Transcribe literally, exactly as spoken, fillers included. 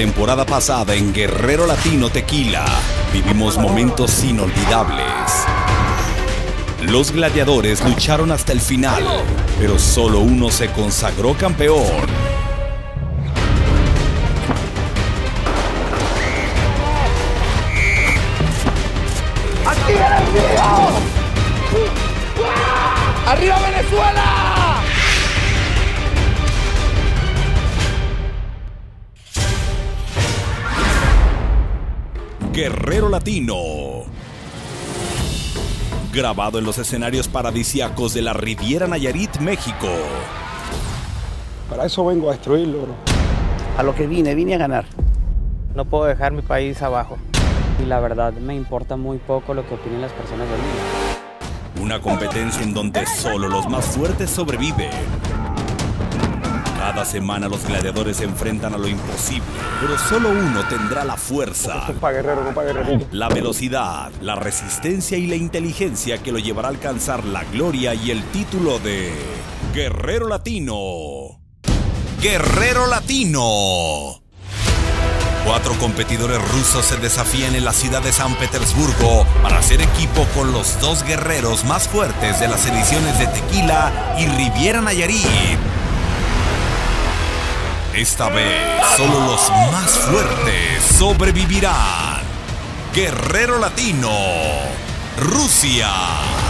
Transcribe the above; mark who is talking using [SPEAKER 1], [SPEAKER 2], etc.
[SPEAKER 1] temporada pasada en Guerrero Latino Tequila, vivimos momentos inolvidables. Los gladiadores lucharon hasta el final, pero solo uno se consagró campeón.
[SPEAKER 2] ¡Aquí Venezuela! ¡Arriba Venezuela!
[SPEAKER 1] Guerrero Latino. Grabado en los escenarios paradisíacos de la Riviera Nayarit, México.
[SPEAKER 3] Para eso vengo a destruirlo, bro.
[SPEAKER 4] A lo que vine, vine a ganar.
[SPEAKER 5] No puedo dejar mi país abajo.
[SPEAKER 6] Y la verdad me importa muy poco lo que opinen las personas de mí.
[SPEAKER 1] Una competencia en donde solo los más fuertes sobreviven. Cada semana los gladiadores se enfrentan a lo imposible, pero solo uno tendrá la fuerza,
[SPEAKER 3] Esto es para guerrero, no para guerrerito.
[SPEAKER 1] la velocidad, la resistencia y la inteligencia que lo llevará a alcanzar la gloria y el título de Guerrero Latino. Guerrero Latino. Cuatro competidores rusos se desafían en la ciudad de San Petersburgo para hacer equipo con los dos guerreros más fuertes de las ediciones de Tequila y Riviera Nayarit. Esta vez, solo los más fuertes sobrevivirán. Guerrero Latino, Rusia.